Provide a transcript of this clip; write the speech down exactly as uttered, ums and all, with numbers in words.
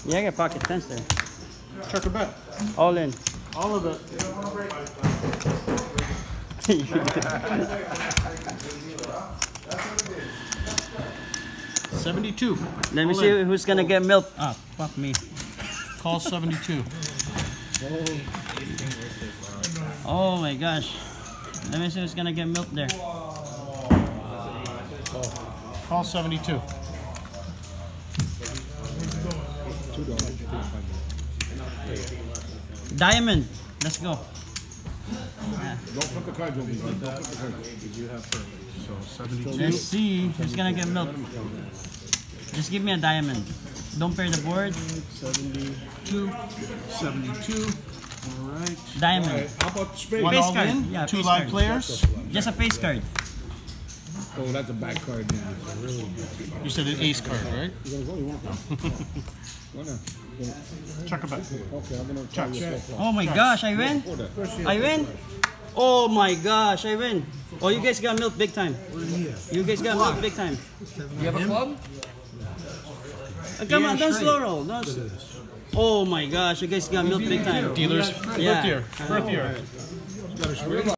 Yeah, I got pocket tens there. Check a bet. All in. All of it. seventy-two. Let me All see in. who's gonna get milk. Ah, fuck me. Call seventy-two. Oh my gosh. Let me see who's gonna get milk there. Call seventy-two. Diamond. Let's go. Yeah. Don't put the cards over. Don't put the cards. Did you have her? So seventy-two. Let's see who's gonna get milk. Just give me a diamond. Don't pair the board. seventy-two. seventy-two. All right. Diamond. Right, how about the spade? One Face all card. in. Yeah, Two face live card. players. Just a face card. Oh, that's a bad card. Man. Really You said an ace card, right? You're gonna go. You want to? Check a bet. Okay, I'm gonna Check. Oh my gosh, I win. I win. Oh my gosh, I win. Oh, you guys got milk big time. You guys got milk big time. You have a club? Uh, come on, don't slow roll. Don't. Oh my gosh, you guys got milk big time. Dealers. Yeah. Birth year. Birth year.